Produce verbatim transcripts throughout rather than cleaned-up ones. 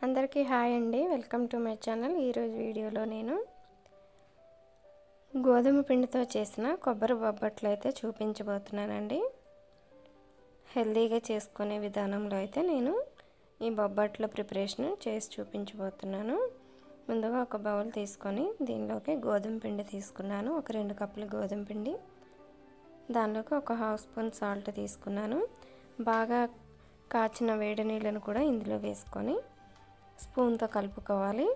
అందరికీ హాయ్ అండి, welcome to my channel. ఈరోజు వీడియోలో నేను గోధుమ పిండితో చేసిన కొబ్బరి బొబ్బట్లు అయితే చూపించబోతున్నానండి. హెల్తీగా చేసుకునే విధానంలో అయితే నేను ఈ బొబ్బట్ల ప్రిపరేషన్ చేసి చూపించబోతున్నాను. ముందుగా ఒక బౌల్ తీసుకొని దీనిలోకి గోధుమ పిండి తీసుకున్నాను. ఒక రెండు కప్పులు గోధుమ పిండి, దానిలోకి ఒక హాఫ్ స్పూన్ సాల్ట్ తీసుకున్నాను. బాగా కాచిన వేడి నీళ్ళను కూడా ఇందులో వేసుకొని స్పూన్తో కలుపుకోవాలి.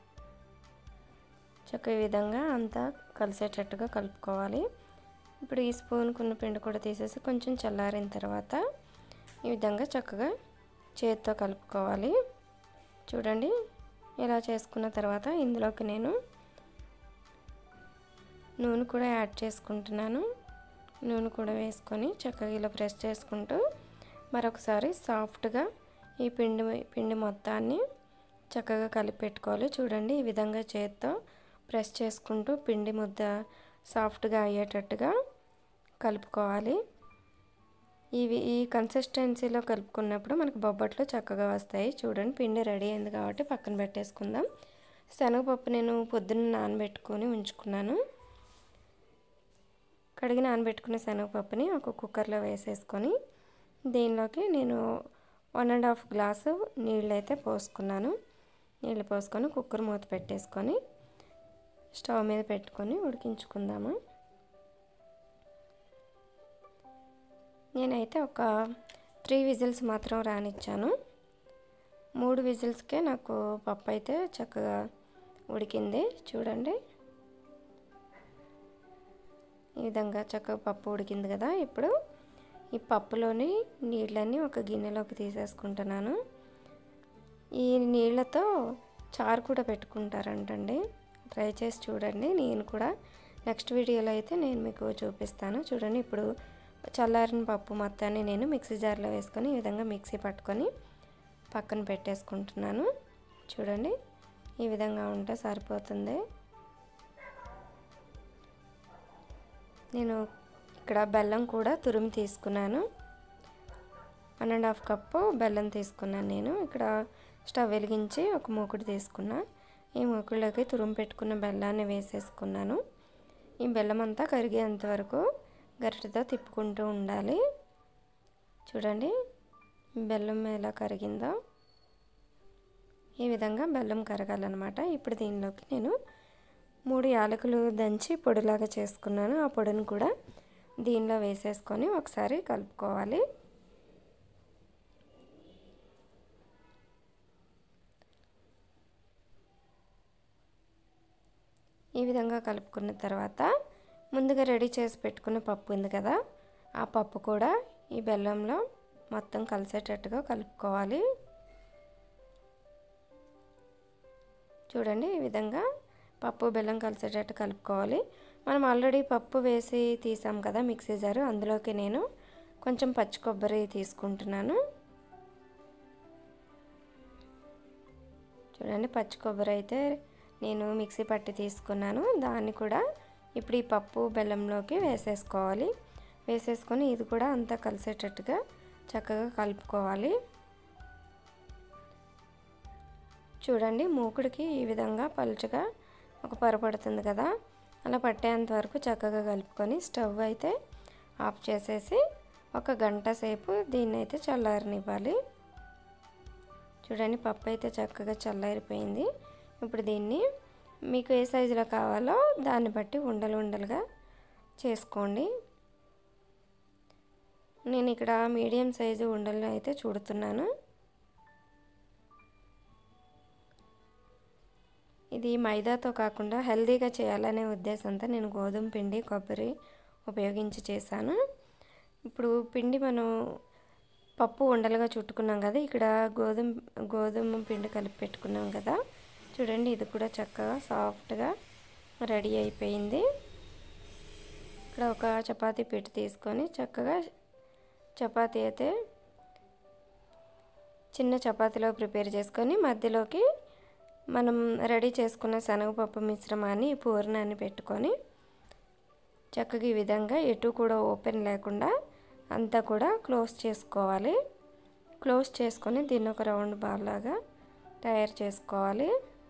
చక్క ఈ విధంగా అంతా కలిసేటట్టుగా కలుపుకోవాలి. ఇప్పుడు ఈ స్పూన్కున్న పిండి కూడా తీసేసి కొంచెం చల్లారిన తర్వాత ఈ విధంగా చక్కగా చేతితో కలుపుకోవాలి. చూడండి, ఇలా చేసుకున్న తర్వాత ఇందులోకి నేను నూనె కూడా యాడ్ చేసుకుంటున్నాను. నూనె కూడా వేసుకొని చక్కగా ఇలా ప్రెస్ చేసుకుంటూ మరొకసారి సాఫ్ట్గా ఈ పిండి పిండి మొత్తాన్ని చక్కగా కలిపి పెట్టుకోవాలి. చూడండి, ఈ విధంగా చేత్తో ప్రెస్ చేసుకుంటూ పిండి ముద్ద సాఫ్ట్గా అయ్యేటట్టుగా కలుపుకోవాలి. ఇవి ఈ కన్సిస్టెన్సీలో కలుపుకున్నప్పుడు మనకు బొబ్బట్లు చక్కగా వస్తాయి. చూడండి, పిండి రెడీ అయింది కాబట్టి పక్కన పెట్టేసుకుందాం. శనగపప్పు నేను పొద్దున్న నానబెట్టుకొని ఉంచుకున్నాను. కడిగి నానబెట్టుకున్న శనగపప్పుని ఒక కుక్కర్లో వేసేసుకొని దీనిలోకి నేను వన్ అండ్ హాఫ్ గ్లాసు నీళ్ళు అయితే పోసుకున్నాను. నీళ్ళు పోసుకొని కుక్కర్ మూత పెట్టేసుకొని స్టవ్ మీద పెట్టుకొని ఉడికించుకుందాము. నేనైతే ఒక త్రీ విజిల్స్ మాత్రం రానిచ్చాను. మూడు విజిల్స్కే నాకు పప్పు అయితే చక్కగా ఉడికింది. చూడండి, ఈ విధంగా చక్కగా పప్పు ఉడికింది కదా. ఇప్పుడు ఈ పప్పులోని నీళ్ళన్నీ ఒక గిన్నెలోకి తీసేసుకుంటున్నాను. ఈ నీళ్ళతో చారు కూడా పెట్టుకుంటారంటండి. ట్రై చేసి చూడండి. నేను కూడా నెక్స్ట్ వీడియోలో అయితే నేను మీకు చూపిస్తాను. చూడండి, ఇప్పుడు చల్లారిన పప్పు మొత్తాన్ని నేను మిక్సీ జార్లో వేసుకొని ఈ విధంగా మిక్సీ పట్టుకొని పక్కన పెట్టేసుకుంటున్నాను. చూడండి, ఈ విధంగా ఉంటే సరిపోతుంది. నేను ఇక్కడ బెల్లం కూడా తురిమి తీసుకున్నాను. వన్ అండ్ హాఫ్ కప్పు బెల్లం తీసుకున్నాను. నేను ఇక్కడ స్టవ్ వెలిగించి ఒక మూకుడు తీసుకున్నా. ఈ మూకుడులోకి తురిమి పెట్టుకున్న బెల్లాన్ని వేసేసుకున్నాను. ఈ బెల్లం అంతా కరిగేంత వరకు గరిటెతో తిప్పుకుంటూ ఉండాలి. చూడండి, బెల్లం ఎలా కరిగిందో ఈ విధంగా బెల్లం కరగాలన్నమాట. ఇప్పుడు దీనిలోకి నేను మూడు యాలకులు దంచి పొడిలాగా చేసుకున్నాను. ఆ పొడిని కూడా దీనిలో వేసేసుకొని ఒకసారి కలుపుకోవాలి. ఈ విధంగా కలుపుకున్న తర్వాత ముందుగా రెడీ చేసి పెట్టుకున్న పప్పు ఉంది కదా, ఆ పప్పు కూడా ఈ బెల్లంలో మొత్తం కలిసేటట్టుగా కలుపుకోవాలి. చూడండి, ఈ విధంగా పప్పు బెల్లం కలిసేటట్టు కలుపుకోవాలి. మనం ఆల్రెడీ పప్పు వేసి తీసాం కదా మిక్సీ జారు, అందులోకి నేను కొంచెం పచ్చి కొబ్బరి తీసుకుంటున్నాను. చూడండి, పచ్చి కొబ్బరి అయితే నేను మిక్సీ పట్టి తీసుకున్నాను. దాన్ని కూడా ఇప్పుడు ఈ పప్పు బెల్లంలోకి వేసేసుకోవాలి. వేసేసుకొని ఇది కూడా అంతా కలిసేటట్టుగా చక్కగా కలుపుకోవాలి. చూడండి, మూకుడికి ఈ విధంగా పలుచగా ఒక పొర పడుతుంది కదా, అలా పట్టేంత వరకు చక్కగా కలుపుకొని స్టవ్ అయితే ఆఫ్ చేసేసి ఒక గంట సేపు దీన్ని అయితే చల్లారనివ్వాలి. చూడండి, పప్పు అయితే చక్కగా చల్లారిపోయింది. ఇప్పుడు దీన్ని మీకు ఏ సైజులో కావాలో దాన్ని బట్టి ఉండలు ఉండలుగా చేసుకోండి. నేను ఇక్కడ మీడియం సైజు ఉండలు అయితే చూడుతున్నాను. ఇది మైదాతో కాకుండా హెల్తీగా చేయాలనే ఉద్దేశంతో నేను గోధుమ పిండి కొబ్బరి ఉపయోగించి చేశాను. ఇప్పుడు పిండి మనం పప్పు ఉండలుగా చుట్టుకున్నాం కదా, ఇక్కడ గోధుమ గోధుమ పిండి కలిపి పెట్టుకున్నాం కదా. చూడండి, ఇది కూడా చక్కగా సాఫ్ట్గా రెడీ అయిపోయింది. ఇక్కడ ఒక చపాతీ పీట తీసుకొని చక్కగా చపాతీ అయితే చిన్న చపాతీలో ప్రిపేర్ చేసుకొని మధ్యలోకి మనం రెడీ చేసుకున్న శనగపప్పు మిశ్రమాన్ని ఈ పూర్ణాన్ని పెట్టుకొని చక్కగా ఈ విధంగా ఎటు కూడా ఓపెన్ లేకుండా అంతా కూడా క్లోజ్ చేసుకోవాలి. క్లోజ్ చేసుకొని దీన్ని ఒక రౌండ్ బాల్ లాగా తయారు చేసుకోవాలి.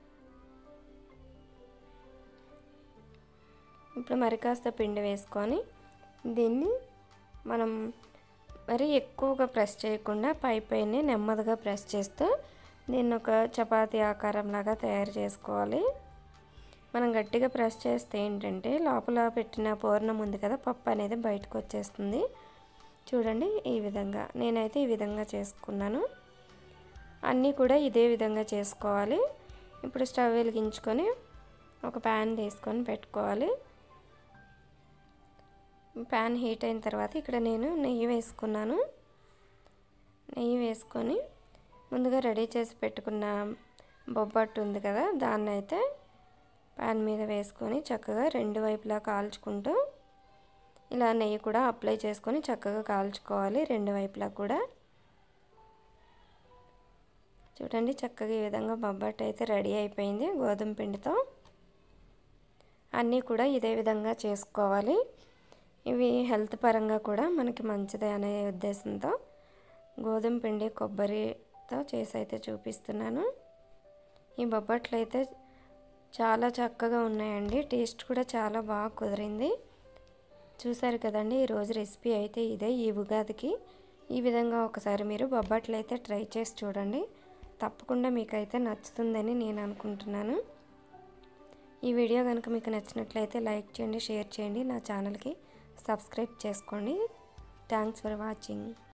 ఇప్పుడు మరి కాస్త పిండి వేసుకొని దీన్ని మనం మరి ఎక్కువగా ప్రెస్ చేయకుండా పై పైనే నెమ్మదిగా ప్రెస్ చేస్తూ దీన్ని ఒక చపాతీ ఆకారం లాగా తయారు చేసుకోవాలి. మనం గట్టిగా ప్రెస్ చేస్తే ఏంటంటే లోపల పెట్టిన పూర్ణం ఉంది కదా, పప్పు అనేది బయటకు వచ్చేస్తుంది. చూడండి, ఈ విధంగా నేనైతే ఈ విధంగా చేసుకున్నాను. అన్నీ కూడా ఇదే విధంగా చేసుకోవాలి. ఇప్పుడు స్టవ్ వెలిగించుకొని ఒక ప్యాన్ తీసుకొని పెట్టుకోవాలి. ప్యాన్ హీట్ అయిన తర్వాత ఇక్కడ నేను నెయ్యి వేసుకున్నాను. నెయ్యి వేసుకొని ముందుగా రెడీ చేసి పెట్టుకున్న బొబ్బట్టు ఉంది కదా, దాన్ని అయితే ప్యాన్ మీద వేసుకొని చక్కగా రెండు వైపులా కాల్చుకుంటూ ఇలా నెయ్యి కూడా అప్లై చేసుకొని చక్కగా కాల్చుకోవాలి రెండు వైపులా కూడా. చూడండి, చక్కగా ఈ విధంగా బొబ్బట్టు అయితే రెడీ అయిపోయింది గోధుమ పిండితో. అన్నీ కూడా ఇదే విధంగా చేసుకోవాలి. ఇవి హెల్త్ పరంగా కూడా మనకి మంచిదే అనే ఉద్దేశంతో గోధుమ పిండి కొబ్బరితో చేసి అయితే చూపిస్తున్నాను. ఈ బొబ్బట్లు అయితే చాలా చక్కగా ఉన్నాయండి. టేస్ట్ కూడా చాలా బాగా కుదిరింది. చూసారు కదండి, ఈరోజు రెసిపీ అయితే ఇదే. ఈ ఉగాదికి ఈ విధంగా ఒకసారి మీరు బొబ్బట్లు అయితే ట్రై చేసి చూడండి. తప్పకుండా మీకైతే నచ్చుతుందని నేను అనుకుంటున్నాను. ఈ వీడియో కనుక మీకు నచ్చినట్లయితే లైక్ చేయండి, షేర్ చేయండి, నా ఛానల్కి సబ్స్క్రైబ్ చేసుకోండి. Thanks for watching.